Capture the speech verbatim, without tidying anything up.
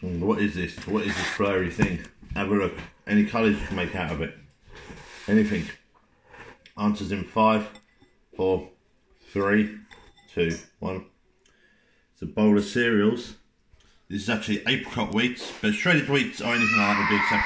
What is this? What is this blurry thing? Have a look. Any colours you can make out of it. Anything. Answers in five, four, three, two, one. It's a bowl of cereals. This is actually apricot wheats, but shredded wheats or anything like that would be acceptable.